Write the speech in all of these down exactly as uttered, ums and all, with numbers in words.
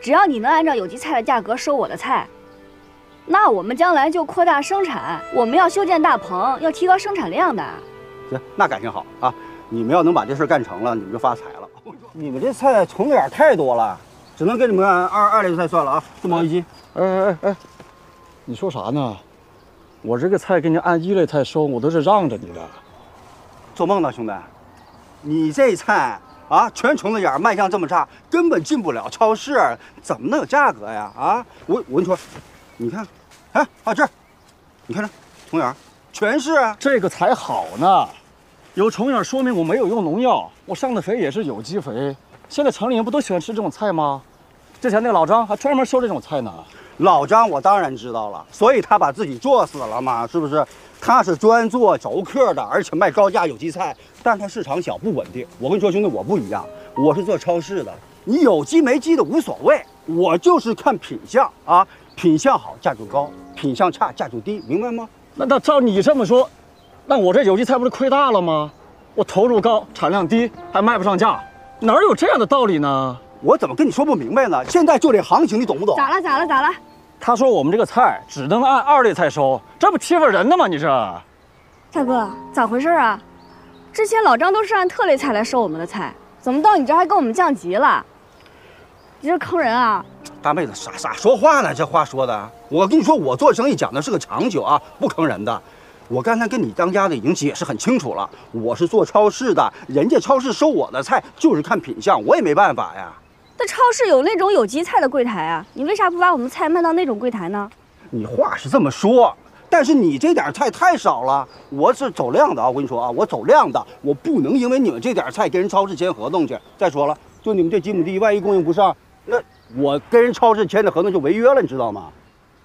只要你能按照有机菜的价格收我的菜，那我们将来就扩大生产。我们要修建大棚，要提高生产量的。 行，那感情好啊！你们要能把这事干成了，你们就发财了。你们这菜虫子眼太多了，只能给你们按二二类菜算了啊，四毛一斤。 哎哎哎，你说啥呢？我这个菜给你按一类菜收，我都是让着你的。 做梦呢，兄弟！你这菜啊，全虫子眼，卖相这么差，根本进不了超市，怎么能有价格呀？啊，我我跟你说，你看，哎啊这儿，你看这虫眼，全是啊。 这个才好呢，有虫眼说明我没有用农药，我上的肥也是有机肥。现在城里人不都喜欢吃这种菜吗？之前那个老张还专门收这种菜呢。 老张我当然知道了，所以他把自己做死了嘛，是不是？他是专做轴客的，而且卖高价有机菜，但是他市场小不稳定。我跟你说，兄弟，我不一样，我是做超市的，你有机没机的无所谓，我就是看品相啊，品相好价就高，品相差价就低，明白吗？ 那那照你这么说，那我这有机菜不是亏大了吗？我投入高，产量低，还卖不上价，哪有这样的道理呢？ 我怎么跟你说不明白呢？现在就这行情，你懂不懂？ 咋了？咋了？咋了？ 他说我们这个菜只能按二类菜收，这不欺负人呢吗？你这， 大哥，咋回事啊？之前老张都是按特类菜来收我们的菜，怎么到你这还跟我们降级了？你这坑人啊！ 大妹子，傻傻说话呢，这话说的。我跟你说，我做生意讲的是个长久啊，不坑人的。我刚才跟你当家的已经解释很清楚了，我是做超市的，人家超市收我的菜就是看品相，我也没办法呀。 那超市有那种有机菜的柜台啊，你为啥不把我们菜卖到那种柜台呢？ 你话是这么说，但是你这点菜太少了。我是走量的啊，我跟你说啊，我走量的，我不能因为你们这点菜跟人超市签合同去。再说了，就你们这几亩地，万一供应不上，那我跟人超市签的合同就违约了，你知道吗？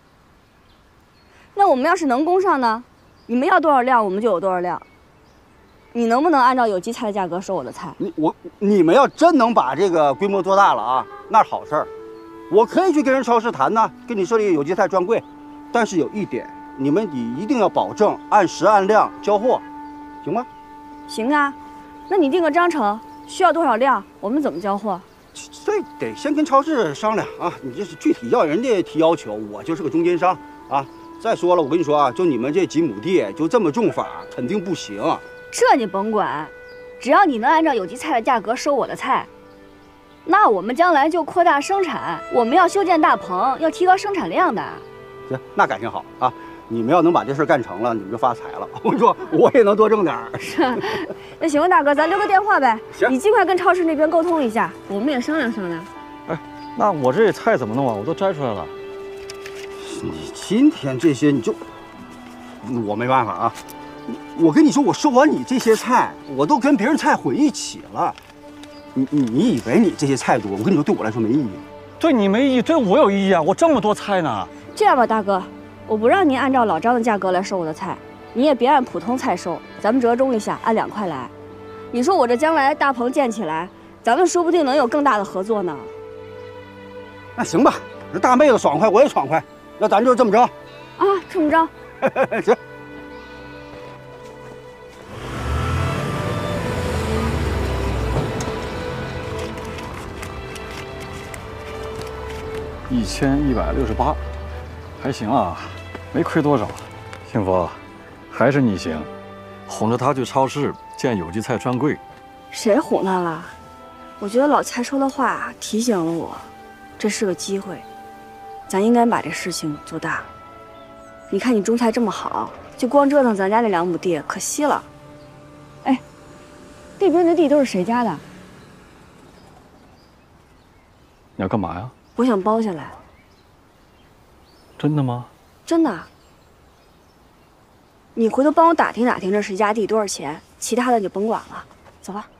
那我们要是能供上呢？你们要多少量，我们就有多少量。你能不能按照有机菜的价格收我的菜？ 你我你们要真能把这个规模做大了啊，那是好事儿。我可以去跟人超市谈呢，给你设立有机菜专柜。但是有一点，你们你一定要保证按时按量交货，行吗？ 行啊，那你定个章程，需要多少量，我们怎么交货？ 这得先跟超市商量啊，你这是具体要人家提要求，我就是个中间商啊。再说了，我跟你说啊，就你们这几亩地就这么种法，肯定不行。 这你甭管，只要你能按照有机菜的价格收我的菜，那我们将来就扩大生产。我们要修建大棚，要提高生产量的。 行，那感情好啊！你们要能把这事干成了，你们就发财了。我跟你说，我也能多挣点儿。 是，那行吧，大哥，咱留个电话呗。 行， 你尽快跟超市那边沟通一下，我们也商量商量。 哎，那我这菜怎么弄啊？我都摘出来了。 你今天这些你就，我没办法啊。我跟你说，我收完你这些菜，我都跟别人菜混一起了。你你你以为你这些菜多？我跟你说，对我来说没意义。 对你没意义，对我有意义啊！我这么多菜呢。 这样吧，大哥，我不让您按照老张的价格来收我的菜，你也别按普通菜收，咱们折中一下，按两块来。你说我这将来大棚建起来，咱们说不定能有更大的合作呢。 那行吧，这大妹子爽快，我也爽快，那咱就这么着。 啊，这么着。 行。 一千一百六十八，还行啊，没亏多少。幸福，还是你行，哄着他去超市建有机菜专柜。 谁哄他了？我觉得老蔡说的话提醒了我，这是个机会，咱应该把这事情做大。你看你种菜这么好，就光折腾咱家那两亩地，可惜了。哎，那边的地都是谁家的？ 你要干嘛呀？ 我想包下来。 真的吗？ 真的。你回头帮我打听打听这谁家地多少钱，其他的你就甭管了。走吧。